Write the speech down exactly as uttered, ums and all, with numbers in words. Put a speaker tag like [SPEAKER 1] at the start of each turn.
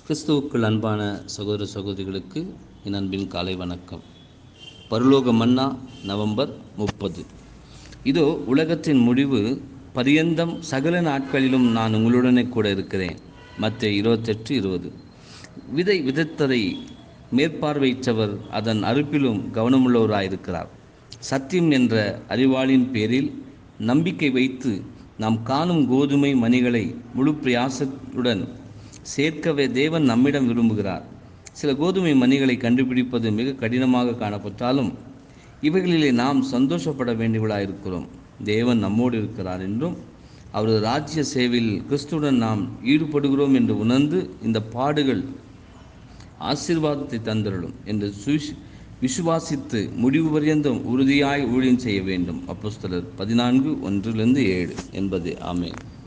[SPEAKER 1] கிறிஸ்துவுக்குள் அன்பான சகோதர சகோதரிகளுக்கு என் அன்பின் காலை வணக்கம். பரலோக மன்னா, நவம்பர் முப்பது. இதோ உலகத்தின் முடிவு பரியந்தம் சகல நாட்களிலும் நான் உங்களுடனே கூட இருக்கிறேன். மத்தேயு இருபத்தெட்டு இருபது. விதை விதைத்ததை மேற்பார்வையிட்டவர் அதன் அறுப்பிலும் கவனமுள்ளவராயிருக்கிறார். சத்தியம் என்ற அறிவாளின் பேரில் நம்பிக்கை வைத்து நாம் காணும் கோதுமை மணிகளை முழு பிரயாசத்துடன் சேர்க்கவே தேவன் நம்மிடம் விரும்புகிறார். சில கோதுமை மணிகளை கண்டுபிடிப்பது மிக கடினமாக காணப்பட்டாலும் இவைகளிலே நாம் சந்தோஷப்பட வேண்டியவர்களாயிருக்கிறோம். தேவன் நம்மோடு இருக்கிறார் என்றும் அவரது ராஜ்ய சேவையில் கிறிஸ்துவுடன் நாம் ஈடுபடுகிறோம் என்று உணர்ந்து இந்த பாடுகள் ஆசீர்வாதத்தை தந்தருளும் என்று சுவிஷ் விசுவாசித்து முடிவு பரியந்தம் உறுதியாய் ஊழியம் செய்ய வேண்டும். அப்போஸ்தலர் பதினான்கு ஒன்றிலிருந்து ஏழு என்பது. ஆமென்.